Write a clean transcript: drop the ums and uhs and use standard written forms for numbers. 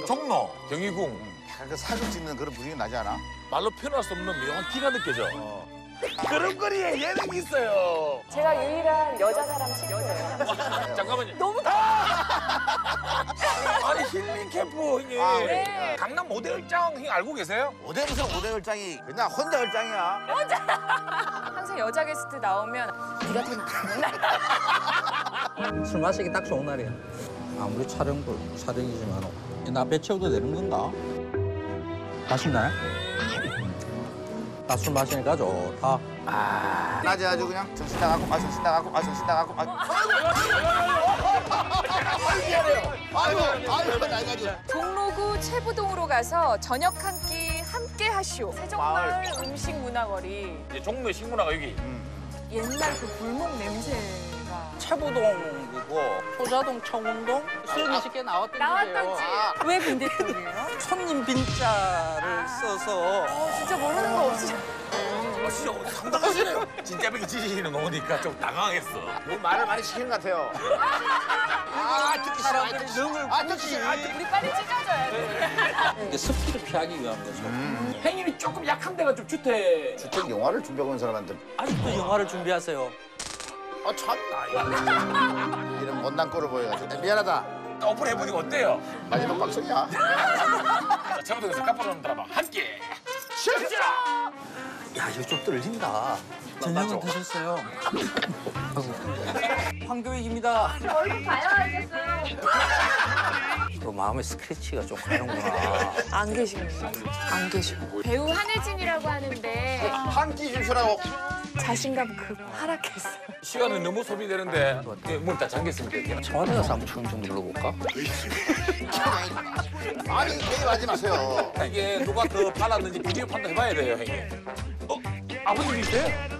종로, 경희궁. 그 사진 찍는 그런 분위기 나지 않아? 말로 표현할 수 없는 묘한 기가 느껴져. 그런 거리에 예능이 있어요. 제가 유일한 여자 사람 친구예요. 잠깐만요. 너무 아니 힐링 캠프 형님. 네. 강남 모델장 형님 알고 계세요? 모델에서 모델 얼짱이 그냥 혼자 얼짱이야. 항상 여자 게스트 나오면 네가 더 나아. 술 마시기 딱 좋은 날이야. 아무리 촬영이지만 나배 채워도 되는 건가? 맛있나요? 나 술 마시니까 좋다. 낮에 아주 그냥 정신 나가고 정신 나가고 정신 나가고 아이고 나가지고. 종로구 최부동으로 가서 저녁 한 끼 함께 하시오. 세종마을 음식 문화거리. 이제 종로의 식문화가 여기. 옛날 그 골목 냄새가 최부동이고 소자동, 청운동 수염이 쉽게 나왔던 나왔던지. 왜 빈대떡이에요? 손님 빈자를 써서 진짜 모르는 거 없으셔. 진짜 상당하시네요. 진짜 벽이 찢으시는 거 보니까 좀 당황했어. 말을 많이 시키는 것 같아요. 듣기 싫어. 듣기 싫어. 우리 빨리 찢어져야 돼. 이게 습기를 피하기 위한 거죠. 행님이 조금 약한 데가 좀 주택. 주택 영화를 준비하고 온 사람한테 아직도 영화를 준비하세요. 참나 이런 못난 꼴을 보여가지고 미안하다. 오픈해보니까 어때요? 마지막 방송이야. 자, 최고등에서 카프로는 드라마 함께 시작해주라! 야, 이거 좀 떨린다. 저녁은 드셨어요? 황교익입니다. 얼굴 봐야겠어요. 또 마음에 스크래치가 좀 가는구나. 안 계시군요. 안 계셔. 배우 한혜진이라고 하는데 한 끼 주시라고. 자신감 급 하락했어요. 시간은 너무 소비되는데 문 다 잠겼습니다. 청와대 가서 한번 좀 눌러볼까? 아니 개입하지 마세요. 이게 누가 더 발랐는지 비디오 판단해봐야 돼요, 형님. 아버님이세요?